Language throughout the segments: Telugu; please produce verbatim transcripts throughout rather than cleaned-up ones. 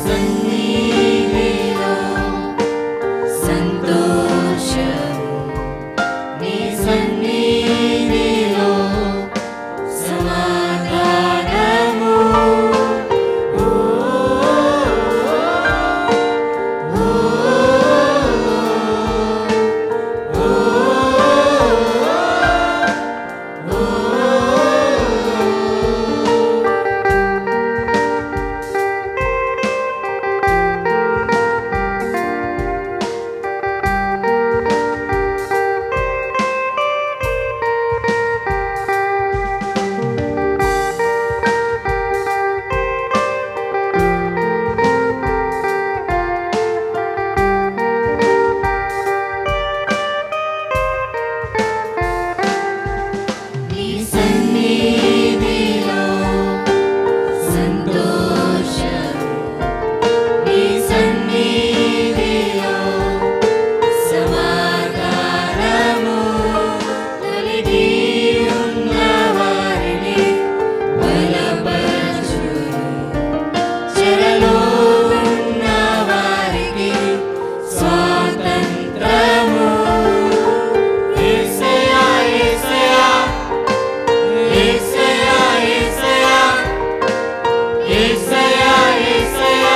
సన్నిధిలో సంతోషము, నీ సన్నిధిలో సమాధానము. ఓ ఓ ఓ నీ సన్నిధిలో సంతోషము, నీ సన్నిధిలో సమాధానము. కలిగి ఉన్న వారిని బలపరచును, చెరలో ఉన్న వారికి స్వాతంత్రము. యేసయ్యా యేసయ్యా యేసయ్యా యేసయ్యా యేసయ్యా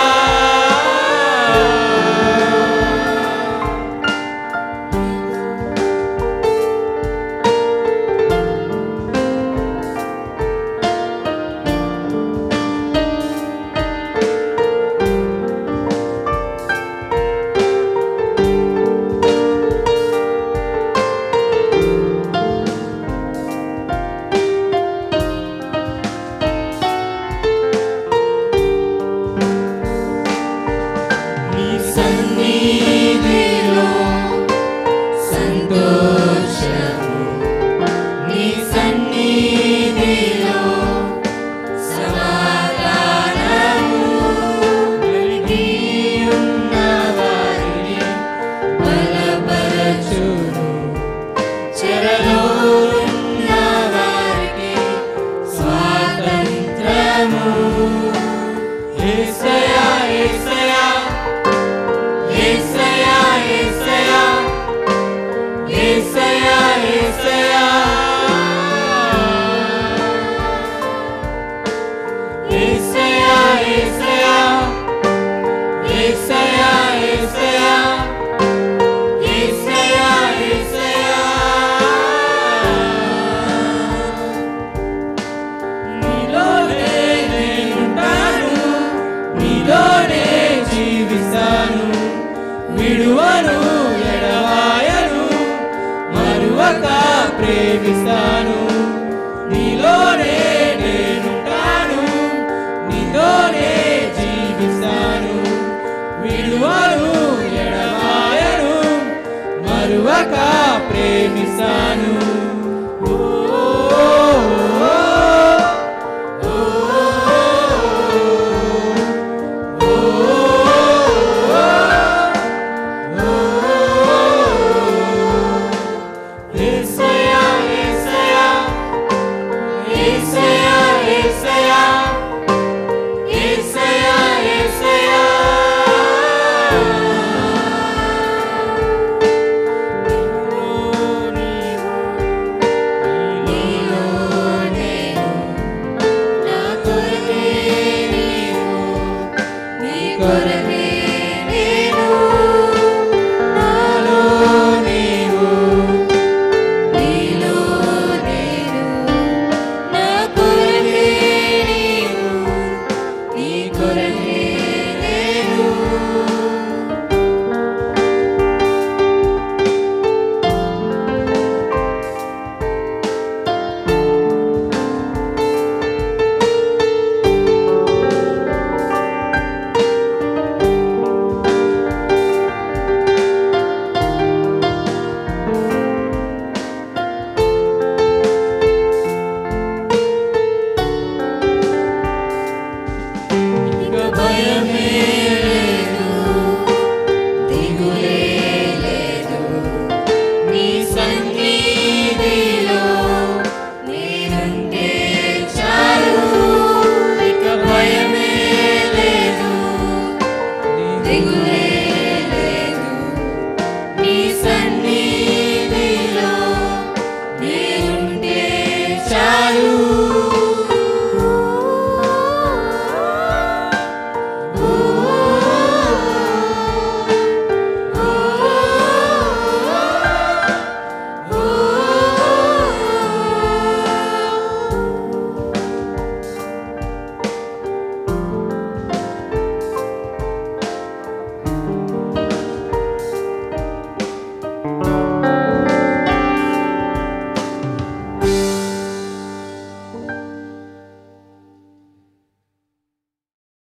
నీ సన్నిధిలో సంతోషము, నీ సన్నిధిలో సమాధానము. కలిగి ఉన్న వారిని బలపరచును, చెరలో ఉన్న వారికి స్వాతంత్రము. యేసయ్యా యేసయ్యా యేసయ్యా యేసయ్యా యేసయ్యా యేసయ్యా యేసయ్యా యేసయ్యా యేసయ్యా యేసయ్యా యేసయ్యా నీలోనే నేనుంటాను, నీలోనే జీవిస్తాను. విడువను ఎడవాయను, మరువక ప్రేమిస్తాను. నీలోనే నేనుంటాను, నీతోనే జీవిస్తాను. విడువను ఎడవాయను, మరువక ప్రేమిస్తాను. ఓ యేసయ్యా యేసయ్యా యేసయ్యా యేసయ్యా యేసయ్యా నీలో నేను, నా కొరకే నీవు, నీ కొరకే నేను. నాలో నీవు, నీలో నేను, నా కొరకే నీవు, నీ కొరకే నేను. దిగులే